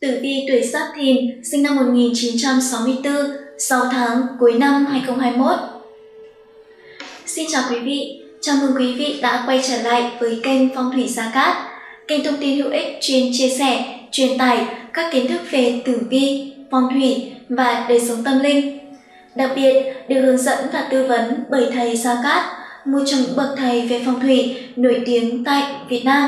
Tử vi tuổi Giáp Thìn, sinh năm 1964, 6 tháng cuối năm 2021. Xin chào quý vị, chào mừng quý vị đã quay trở lại với kênh Phong thủy Gia Cát, kênh thông tin hữu ích chuyên chia sẻ, truyền tải các kiến thức về tử vi, phong thủy và đời sống tâm linh. Đặc biệt được hướng dẫn và tư vấn bởi thầy Gia Cát, một trong những bậc thầy về phong thủy nổi tiếng tại Việt Nam.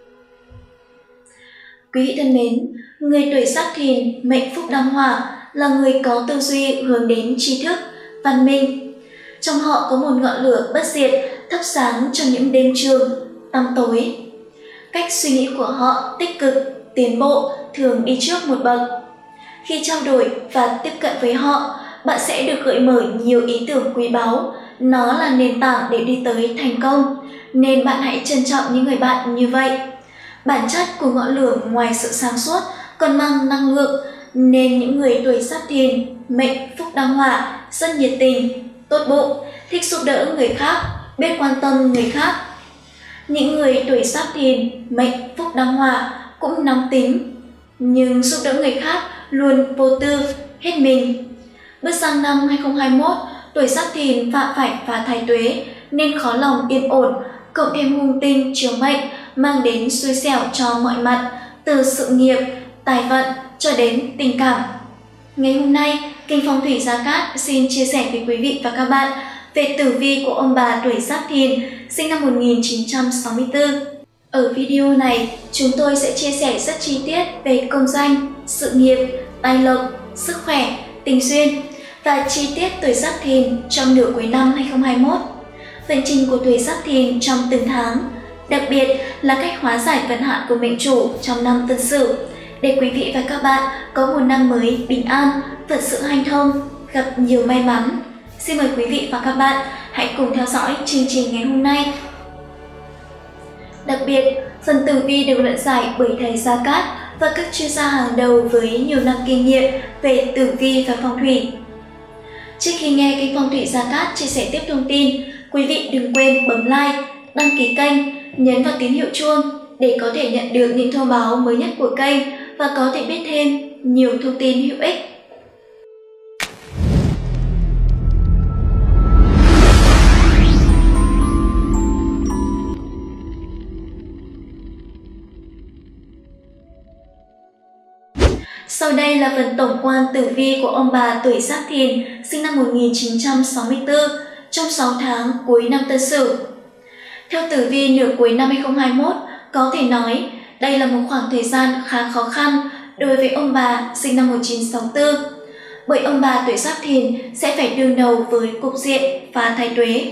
Quý vị thân mến, người tuổi Giáp Thìn mệnh phúc đăng hỏa là người có tư duy hướng đến tri thức, văn minh. Trong họ có một ngọn lửa bất diệt thắp sáng trong những đêm trường, tăm tối. Cách suy nghĩ của họ tích cực, tiến bộ, thường đi trước một bậc. Khi trao đổi và tiếp cận với họ, bạn sẽ được gợi mở nhiều ý tưởng quý báu. Nó là nền tảng để đi tới thành công, nên bạn hãy trân trọng những người bạn như vậy. Bản chất của ngọn lửa ngoài sự sáng suốt còn mang năng lượng, nên những người tuổi Giáp Thìn mệnh phúc đăng hỏa rất nhiệt tình, tốt bụng, thích giúp đỡ người khác, biết quan tâm người khác. Những người tuổi Giáp Thìn mệnh phúc đăng hỏa cũng nóng tính, nhưng giúp đỡ người khác luôn vô tư, hết mình. Bước sang năm 2021, tuổi Giáp Thìn phạm phải và thái tuế nên khó lòng yên ổn, cộng thêm hung tinh chiếu mệnh mang đến xui xẻo cho mọi mặt, từ sự nghiệp, tài vận cho đến tình cảm. Ngày hôm nay, kênh Phong thủy Gia Cát xin chia sẻ với quý vị và các bạn về tử vi của ông bà tuổi Giáp Thìn sinh năm 1964. Ở video này, chúng tôi sẽ chia sẻ rất chi tiết về công danh, sự nghiệp, tài lộc, sức khỏe, tình duyên và chi tiết tuổi Giáp Thìn trong nửa cuối năm 2021. Vận trình của tuổi Giáp Thìn trong từng tháng, đặc biệt là cách hóa giải vận hạn của mệnh chủ trong năm Tân Sửu, để quý vị và các bạn có một năm mới bình an, vận sự hanh thông, gặp nhiều may mắn. Xin mời quý vị và các bạn hãy cùng theo dõi chương trình ngày hôm nay. Đặc biệt, phần tử vi được luận giải bởi thầy Gia Cát và các chuyên gia hàng đầu với nhiều năm kinh nghiệm về tử vi và phong thủy. Trước khi nghe kênh Phong thủy Gia Cát chia sẻ tiếp thông tin, quý vị đừng quên bấm like, đăng ký kênh, nhấn vào tín hiệu chuông để có thể nhận được những thông báo mới nhất của kênh và có thể biết thêm nhiều thông tin hữu ích. Sau đây là phần tổng quan tử vi của ông bà tuổi Giáp Thìn sinh năm 1964 trong 6 tháng cuối năm Tân Sửu. Theo tử vi nửa cuối năm 2021, có thể nói đây là một khoảng thời gian khá khó khăn đối với ông bà sinh năm 1964, bởi ông bà tuổi Giáp Thìn sẽ phải đương đầu với cục diện phá thái tuế.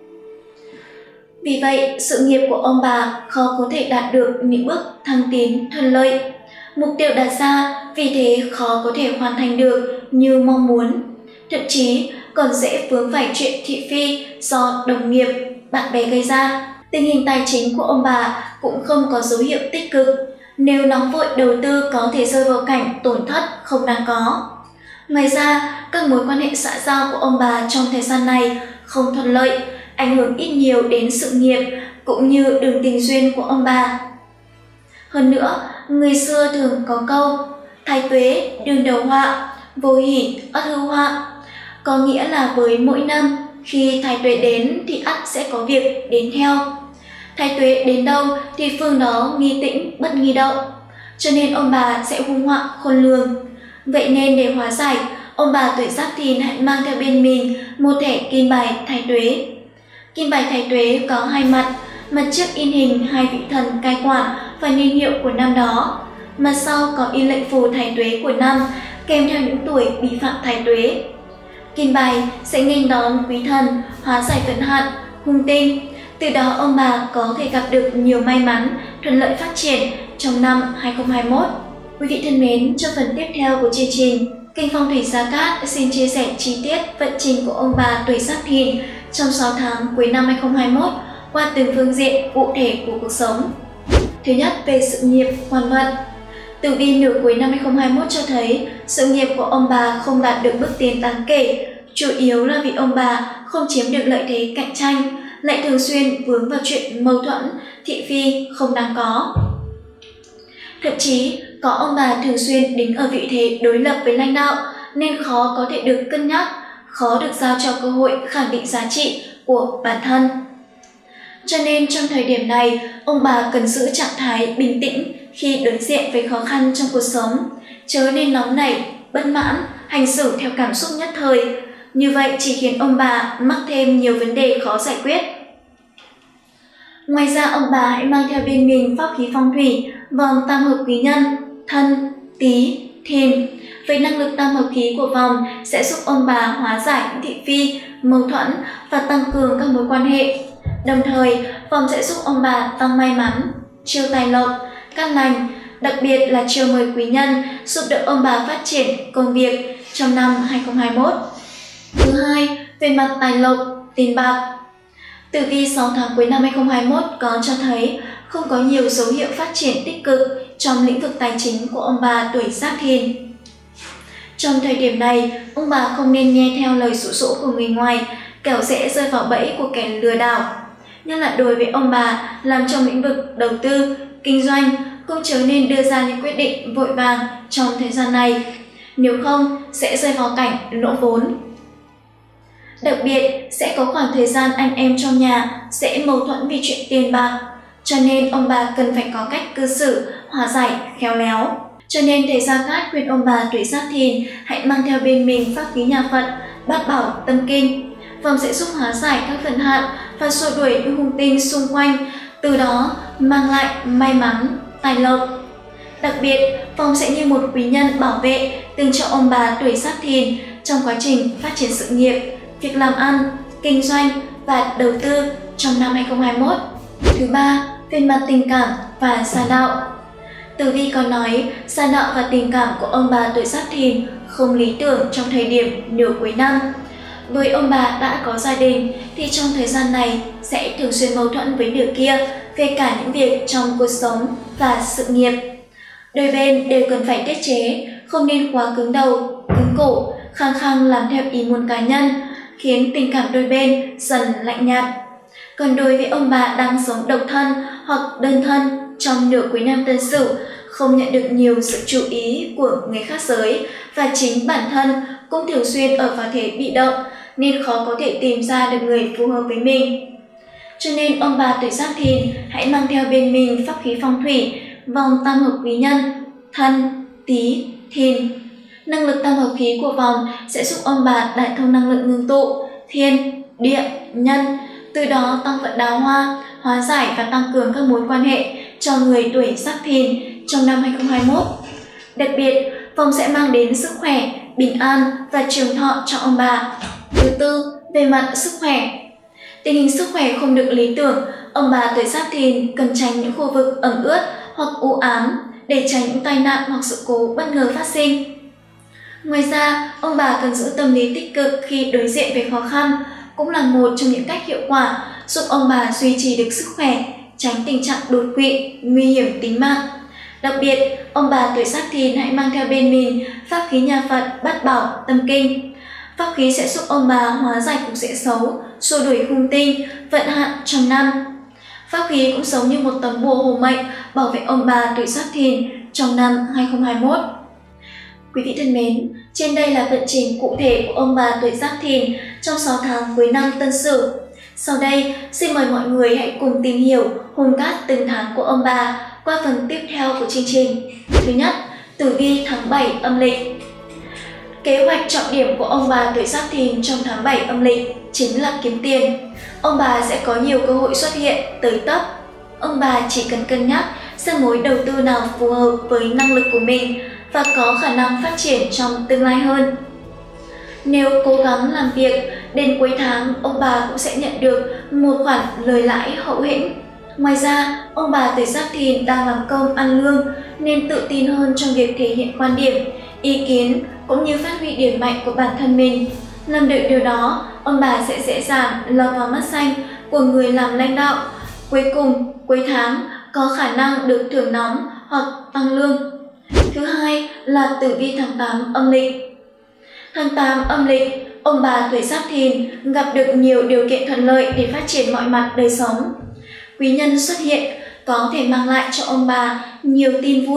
Vì vậy, sự nghiệp của ông bà khó có thể đạt được những bước thăng tiến thuận lợi. Mục tiêu đặt ra vì thế khó có thể hoàn thành được như mong muốn, thậm chí còn dễ vướng phải chuyện thị phi do đồng nghiệp, bạn bè gây ra. Tình hình tài chính của ông bà cũng không có dấu hiệu tích cực, nếu nóng vội đầu tư có thể rơi vào cảnh tổn thất không đáng có. Ngoài ra, các mối quan hệ xã giao của ông bà trong thời gian này không thuận lợi, ảnh hưởng ít nhiều đến sự nghiệp cũng như đường tình duyên của ông bà. Hơn nữa, người xưa thường có câu thái tuế đương đầu họa, vô hỷ ắt hưu họa, có nghĩa là với mỗi năm khi thái tuế đến thì ắt sẽ có việc đến theo. Thái tuế đến đâu thì phương đó nghi tĩnh bất nghi động, cho nên ông bà sẽ hung họa khôn lường. Vậy nên để hóa giải, ông bà tuổi Giáp Thìn hãy mang theo bên mình một thẻ kim bài thái tuế. Kim bài thái tuế có hai mặt, mặt trước in hình hai vị thần cai quản và niên hiệu của năm đó, mặt sau có in lệnh phù thái tuế của năm kèm theo những tuổi bị phạm thái tuế. Kim bài sẽ nghênh đón quý thần, hóa giải vận hạn, hung tinh. Từ đó ông bà có thể gặp được nhiều may mắn, thuận lợi phát triển trong năm 2021. Quý vị thân mến, trong phần tiếp theo của chương trình, kênh Phong thủy Gia Cát xin chia sẻ chi tiết vận trình của ông bà tuổi Giáp Thìn trong 6 tháng cuối năm 2021 qua từng phương diện cụ thể của cuộc sống. Thứ nhất, về sự nghiệp, hoàn vận. Tử vi nửa cuối năm 2021 cho thấy sự nghiệp của ông bà không đạt được bước tiến đáng kể, chủ yếu là vì ông bà không chiếm được lợi thế cạnh tranh, lại thường xuyên vướng vào chuyện mâu thuẫn, thị phi không đáng có. Thậm chí có ông bà thường xuyên đứng ở vị thế đối lập với lãnh đạo nên khó có thể được cân nhắc, khó được giao cho cơ hội khẳng định giá trị của bản thân. Cho nên trong thời điểm này, ông bà cần giữ trạng thái bình tĩnh khi đối diện với khó khăn trong cuộc sống, chớ nên nóng nảy, bất mãn, hành xử theo cảm xúc nhất thời. Như vậy chỉ khiến ông bà mắc thêm nhiều vấn đề khó giải quyết. Ngoài ra, ông bà hãy mang theo bên mình pháp khí phong thủy vòng tam hợp quý nhân Thân, Tý, Thìn. Với năng lực tam hợp khí của vòng sẽ giúp ông bà hóa giải những thị phi, mâu thuẫn và tăng cường các mối quan hệ. Đồng thời, vòng sẽ giúp ông bà tăng may mắn, chiêu tài lộc, cát lành, đặc biệt là chiêu mời quý nhân giúp đỡ ông bà phát triển công việc trong năm 2021. Thứ hai, về mặt tài lộc, tiền bạc. Tử vi 6 tháng cuối năm 2021 có cho thấy không có nhiều dấu hiệu phát triển tích cực trong lĩnh vực tài chính của ông bà tuổi Giáp Thìn. Trong thời điểm này, ông bà không nên nghe theo lời dụ dỗ của người ngoài, kẻo dễ rơi vào bẫy của kẻ lừa đảo. Nhất là đối với ông bà làm trong lĩnh vực đầu tư, kinh doanh, cũng chớ nên đưa ra những quyết định vội vàng trong thời gian này, nếu không sẽ rơi vào cảnh lỗ vốn. Đặc biệt, sẽ có khoảng thời gian anh em trong nhà sẽ mâu thuẫn vì chuyện tiền bạc, cho nên ông bà cần phải có cách cư xử, hòa giải, khéo léo. Cho nên thầy Gia Cát khuyên ông bà tuổi Giáp Thìn hãy mang theo bên mình pháp khí nhà Phật, Bát Bảo Tâm Kinh. Vòng sẽ giúp hóa giải các vận hạn và xua đuổi những hung tinh xung quanh, từ đó mang lại may mắn, tài lộc. Đặc biệt, vòng sẽ như một quý nhân bảo vệ từng cho ông bà tuổi Giáp Thìn trong quá trình phát triển sự nghiệp, việc làm ăn, kinh doanh và đầu tư trong năm 2021. Thứ ba, về mặt tình cảm và gia đạo. Tử vi có nói gia đạo và tình cảm của ông bà tuổi Giáp Thìn không lý tưởng trong thời điểm nửa cuối năm. Với ông bà đã có gia đình thì trong thời gian này sẽ thường xuyên mâu thuẫn với nửa kia về cả những việc trong cuộc sống và sự nghiệp. Đôi bên đều cần phải tiết chế, không nên quá cứng đầu, cứng cổ, khăng khăng làm theo ý muốn cá nhân, khiến tình cảm đôi bên dần lạnh nhạt. Còn đối với ông bà đang sống độc thân hoặc đơn thân trong nửa cuối năm Tân Sửu, không nhận được nhiều sự chú ý của người khác giới và chính bản thân cũng thường xuyên ở vào thế bị động nên khó có thể tìm ra được người phù hợp với mình. Cho nên ông bà tuổi Giáp Thìn hãy mang theo bên mình pháp khí phong thủy vòng tam hợp quý nhân Thân, Tý, Thìn. Năng lực tam hợp khí của vòng sẽ giúp ông bà đại thông năng lượng ngưng tụ thiên, địa, nhân, từ đó tăng vận đào hoa, hóa giải và tăng cường các mối quan hệ cho người tuổi Giáp Thìn trong năm 2021. Đặc biệt, vòng sẽ mang đến sức khỏe, bình an và trường thọ cho ông bà. Thứ tư, về mặt sức khỏe. Tình hình sức khỏe không được lý tưởng, ông bà tuổi Giáp Thìn cần tránh những khu vực ẩm ướt hoặc u ám để tránh những tai nạn hoặc sự cố bất ngờ phát sinh. Ngoài ra, ông bà cần giữ tâm lý tích cực khi đối diện với khó khăn, cũng là một trong những cách hiệu quả giúp ông bà duy trì được sức khỏe, tránh tình trạng đột quỵ, nguy hiểm tính mạng. Đặc biệt, ông bà tuổi Giáp Thìn hãy mang theo bên mình pháp khí nhà Phật Bát Bảo Tâm Kinh. Pháp khí sẽ giúp ông bà hóa giải cục diện xấu, xua đuổi hung tinh, vận hạn trong năm. Pháp khí cũng giống như một tấm bùa hộ mệnh bảo vệ ông bà tuổi Giáp Thìn trong năm 2021. Quý vị thân mến, trên đây là vận trình cụ thể của ông bà tuổi Giáp Thìn trong 6 tháng cuối năm Tân Sửu. Sau đây, xin mời mọi người hãy cùng tìm hiểu hung cát từng tháng của ông bà qua phần tiếp theo của chương trình. Thứ nhất, tử vi tháng 7 âm lịch. Kế hoạch trọng điểm của ông bà tuổi Giáp Thìn trong tháng 7 âm lịch chính là kiếm tiền. Ông bà sẽ có nhiều cơ hội xuất hiện tới tấp. Ông bà chỉ cần cân nhắc xem mối đầu tư nào phù hợp với năng lực của mình và có khả năng phát triển trong tương lai hơn. Nếu cố gắng làm việc, đến cuối tháng ông bà cũng sẽ nhận được một khoản lời lãi hậu hĩnh. Ngoài ra, ông bà tuổi Giáp Thìn đang làm công ăn lương nên tự tin hơn trong việc thể hiện quan điểm, ý kiến cũng như phát huy điểm mạnh của bản thân mình. Làm được điều đó, ông bà sẽ dễ dàng lọt vào mắt xanh của người làm lãnh đạo. Cuối cùng, cuối tháng có khả năng được thưởng nóng hoặc tăng lương. Thứ hai là tử vi tháng 8 âm lịch. Tháng 8 âm lịch, ông bà tuổi Giáp Thìn gặp được nhiều điều kiện thuận lợi để phát triển mọi mặt đời sống. Quý nhân xuất hiện có thể mang lại cho ông bà nhiều tin vui,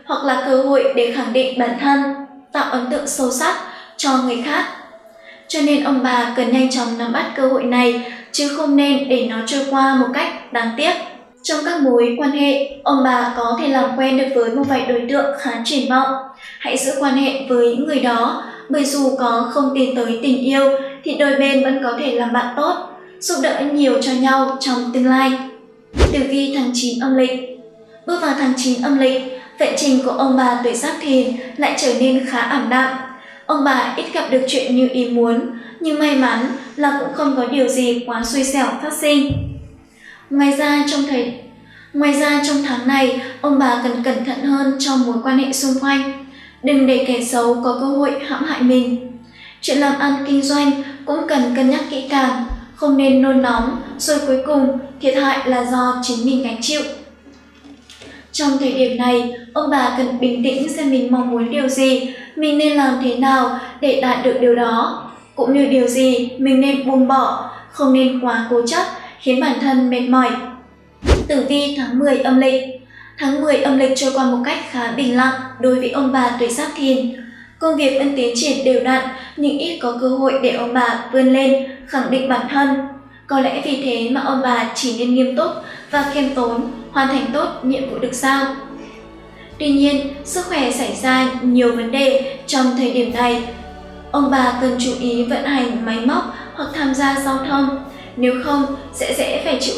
hoặc là cơ hội để khẳng định bản thân, tạo ấn tượng sâu sắc cho người khác. Cho nên ông bà cần nhanh chóng nắm bắt cơ hội này, chứ không nên để nó trôi qua một cách đáng tiếc. Trong các mối quan hệ, ông bà có thể làm quen được với một vài đối tượng khá triển vọng. Hãy giữ quan hệ với những người đó, bởi dù có không tiến tới tình yêu thì đôi bên vẫn có thể làm bạn tốt, giúp đỡ nhiều cho nhau trong tương lai. Tử vi tháng 9 âm lịch. Bước vào tháng 9 âm lịch, vận trình của ông bà tuổi Giáp Thìn lại trở nên khá ảm đạm. Ông bà ít gặp được chuyện như ý muốn, nhưng may mắn là cũng không có điều gì quá xui xẻo phát sinh. Ngoài ra trong tháng này, ông bà cần cẩn thận hơn trong mối quan hệ xung quanh. Đừng để kẻ xấu có cơ hội hãm hại mình. Chuyện làm ăn kinh doanh cũng cần cân nhắc kỹ càng, không nên nôn nóng rồi cuối cùng thiệt hại là do chính mình gánh chịu. Trong thời điểm này, ông bà cần bình tĩnh xem mình mong muốn điều gì, mình nên làm thế nào để đạt được điều đó, cũng như điều gì mình nên buông bỏ, không nên quá cố chấp khiến bản thân mệt mỏi. Tử vi tháng 10 âm lịch. Tháng 10 âm lịch trôi qua một cách khá bình lặng đối với ông bà tuổi Giáp Thìn. Công việc vẫn tiến triển đều đặn, nhưng ít có cơ hội để ông bà vươn lên, khẳng định bản thân. Có lẽ vì thế mà ông bà chỉ nên nghiêm túc và khiêm tốn, hoàn thành tốt nhiệm vụ được giao. Tuy nhiên, sức khỏe xảy ra nhiều vấn đề trong thời điểm này. Ông bà cần chú ý vận hành máy móc hoặc tham gia giao thông, nếu không sẽ dễ phải chịu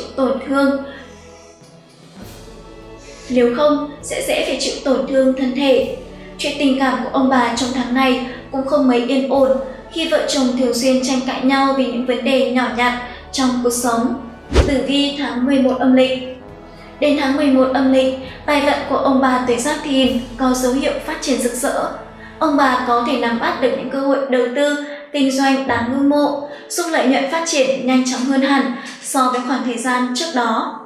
tổn thương thân thể. Chuyện tình cảm của ông bà trong tháng này cũng không mấy yên ổn, khi vợ chồng thường xuyên tranh cãi nhau vì những vấn đề nhỏ nhặt trong cuộc sống. Tử vi tháng 11 âm lịch. Đến tháng 11 âm lịch, tài vận của ông bà tuổi Giáp Thìn có dấu hiệu phát triển rực rỡ. Ông bà có thể nắm bắt được những cơ hội đầu tư, kinh doanh đáng ngưỡng mộ, giúp lợi nhuận phát triển nhanh chóng hơn hẳn so với khoảng thời gian trước đó.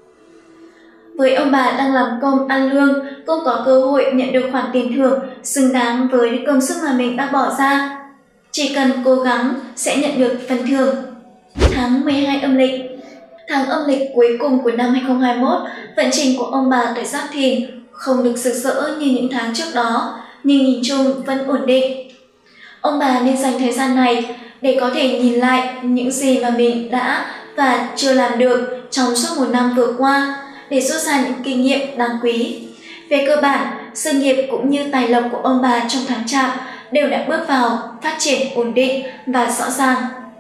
Với ông bà đang làm công ăn lương, cũng có cơ hội nhận được khoản tiền thưởng xứng đáng với công sức mà mình đã bỏ ra. Chỉ cần cố gắng sẽ nhận được phần thưởng. Tháng 12 âm lịch. Tháng âm lịch cuối cùng của năm 2021, vận trình của ông bà tuổi Giáp Thìn không được rực rỡ như những tháng trước đó, nhưng nhìn chung vẫn ổn định. Ông bà nên dành thời gian này để có thể nhìn lại những gì mà mình đã và chưa làm được trong suốt một năm vừa qua, để rút ra những kinh nghiệm đáng quý. Về cơ bản, sự nghiệp cũng như tài lộc của ông bà trong tháng Chạp đều đã bước vào phát triển ổn định và rõ ràng.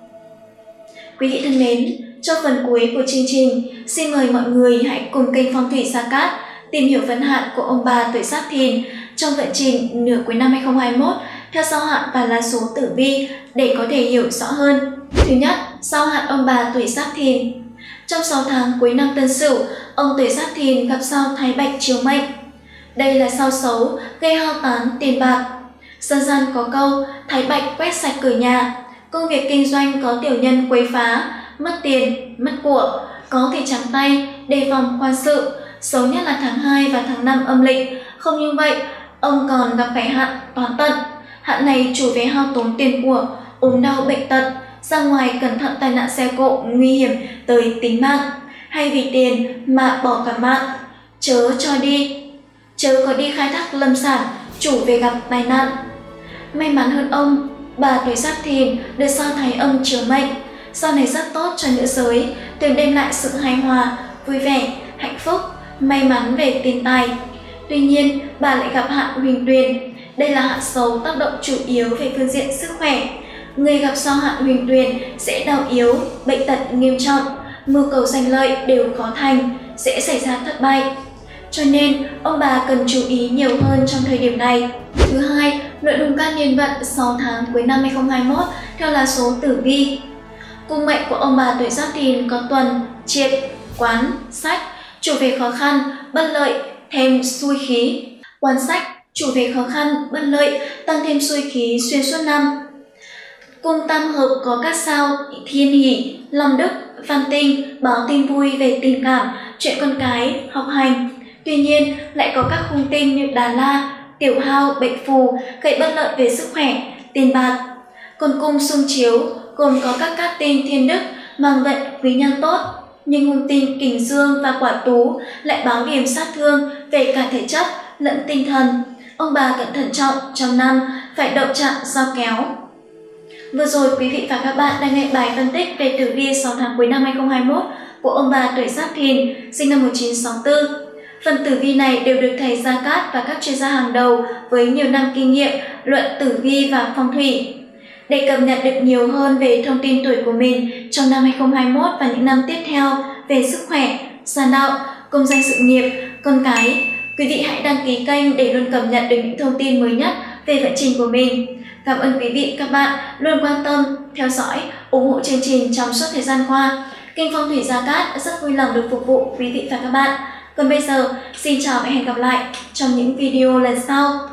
Quý vị thân mến, trong phần cuối của chương trình, xin mời mọi người hãy cùng kênh Phong thủy Gia Cát tìm hiểu vận hạn của ông bà tuổi Giáp Thìn trong vận trình nửa cuối năm 2021 theo sao hạn và lá số tử vi để có thể hiểu rõ hơn. Thứ nhất, sao hạn ông bà tuổi Giáp Thìn. Trong 6 tháng cuối năm Tân Sửu, ông tuổi Giáp Thìn gặp sao Thái Bạch chiếu mệnh. Đây là sao xấu gây hao tán tiền bạc. Dân gian có câu Thái Bạch quét sạch cửa nhà. Công việc kinh doanh có tiểu nhân quấy phá, mất tiền, mất của, có thể trắng tay, đề phòng quan sự. Xấu nhất là tháng 2 và tháng 5 âm lịch. Không như vậy, ông còn gặp phải hạn toán tận. Hạn này chủ về hao tốn tiền của, ốm đau bệnh tật, ra ngoài cẩn thận tai nạn xe cộ nguy hiểm tới tính mạng, hay vì tiền mà bỏ cả mạng. Chớ có đi khai thác lâm sản, chủ về gặp tai nạn. May mắn hơn ông, bà tuổi Giáp Thìn được sao Thái Âm chiếu mệnh. Sao này rất tốt cho nữ giới, thường đem lại sự hài hòa, vui vẻ, hạnh phúc, may mắn về tiền tài. Tuy nhiên, bà lại gặp hạn Huỳnh Tuyền. Đây là hạn xấu tác động chủ yếu về phương diện sức khỏe. Người gặp sao hạn Huỳnh Tuyền sẽ đau yếu, bệnh tật nghiêm trọng, mưu cầu giành lợi đều khó thành, sẽ xảy ra thất bại. Cho nên, ông bà cần chú ý nhiều hơn trong thời điểm này. Thứ hai, nội dung các niên vận 6 tháng cuối năm 2021 theo là số tử vi. Cung mệnh của ông bà tuổi Giáp Thìn có tuần, triệt, quán, sách, chủ về khó khăn, bất lợi, thêm xui khí. Quan sách, chủ về khó khăn, bất lợi, tăng thêm xui khí xuyên suốt năm. Cung tam hợp có các sao Thiên Hỷ, Long Đức, Văn Tinh báo tin vui về tình cảm, chuyện con cái, học hành. Tuy nhiên, lại có các khung tinh như Đà La, Tiểu Hao, bệnh phù, gây bất lợi về sức khỏe, tiền bạc. Còn cung xung chiếu gồm có các cát tinh Thiên Đức, mang vận quý nhân tốt, nhưng hung tinh Kình Dương và Quả Tú lại báo điểm sát thương về cả thể chất lẫn tinh thần. Ông bà cần thận trọng trong năm, phải đậu chạm giao kéo. Vừa rồi quý vị và các bạn đang nghe bài phân tích về tử vi 6 tháng cuối năm 2021 của ông bà tuổi Giáp Thìn, sinh năm 1964. Phần tử vi này đều được thầy Gia Cát và các chuyên gia hàng đầu với nhiều năm kinh nghiệm luận tử vi và phong thủy. Để cập nhật được nhiều hơn về thông tin tuổi của mình trong năm 2021 và những năm tiếp theo về sức khỏe, gia đạo, công danh sự nghiệp, con cái, quý vị hãy đăng ký kênh để luôn cập nhật được những thông tin mới nhất về vận trình của mình. Cảm ơn quý vị các bạn luôn quan tâm, theo dõi, ủng hộ chương trình trong suốt thời gian qua. Kênh Phong thủy Gia Cát rất vui lòng được phục vụ quý vị và các bạn. Còn bây giờ, xin chào và hẹn gặp lại trong những video lần sau.